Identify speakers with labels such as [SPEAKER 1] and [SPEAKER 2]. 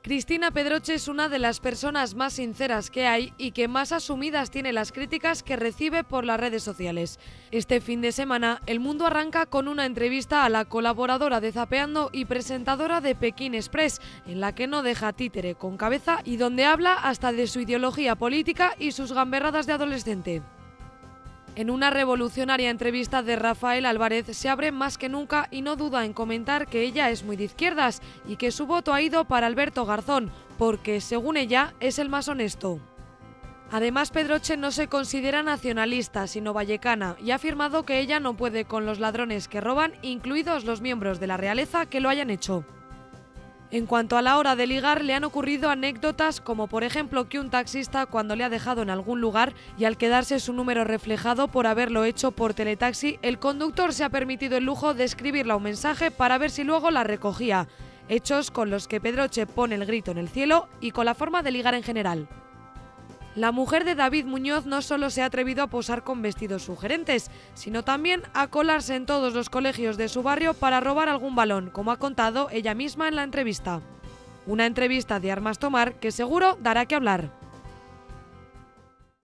[SPEAKER 1] Cristina Pedroche es una de las personas más sinceras que hay y que más asumidas tiene las críticas que recibe por las redes sociales. Este fin de semana, El Mundo arranca con una entrevista a la colaboradora de Zapeando y presentadora de Pekín Express, en la que no deja títere con cabeza y donde habla hasta de su ideología política y sus gamberradas de adolescente. En una revolucionaria entrevista de Rafael Álvarez se abre más que nunca y no duda en comentar que ella es muy de izquierdas y que su voto ha ido para Alberto Garzón, porque, según ella, es el más honesto. Además, Pedroche no se considera nacionalista, sino vallecana, y ha afirmado que ella no puede con los ladrones que roban, incluidos los miembros de la realeza que lo hayan hecho. En cuanto a la hora de ligar, le han ocurrido anécdotas como por ejemplo que un taxista, cuando le ha dejado en algún lugar y al quedarse su número reflejado por haberlo hecho por teletaxi, el conductor se ha permitido el lujo de escribirle un mensaje para ver si luego la recogía. Hechos con los que Pedroche pone el grito en el cielo y con la forma de ligar en general. La mujer de David Muñoz no solo se ha atrevido a posar con vestidos sugerentes, sino también a colarse en todos los colegios de su barrio para robar algún balón, como ha contado ella misma en la entrevista. Una entrevista de armas tomar que seguro dará que hablar.